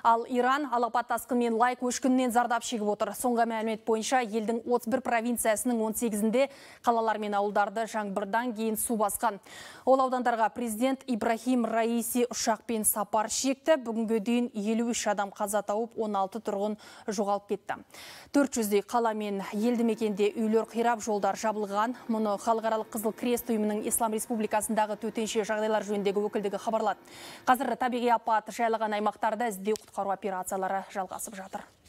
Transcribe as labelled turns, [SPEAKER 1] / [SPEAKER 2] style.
[SPEAKER 1] Ал Иран алапат тасқынмен лай көшкінінен зардап шегіп отыр. Соңғы мәлімет бойынша елдің 31 провинциясының 18-інде қалалар мен ауылдарды жаңбырдан кейін су басқан. Ол аудандарға президент Ибрахим Раиси ұшақпен сапар шекті. Бүгінгі дейін 53 адам қаза тауып, 16 тұрғын жоғалып кетті. 400-дей қала мен елді мекенде үйлер қирап, жолдар жабылған. Мұны Халықаралық Қызыл Крест ұйымының Ислам Республикасындағы төтенше жағдайлар жөніндегі өкілдігі хабарлады. Қазір табиғи апат жайлаған аймақтарда іздеу құтқару операциялары жалғасып жатыр.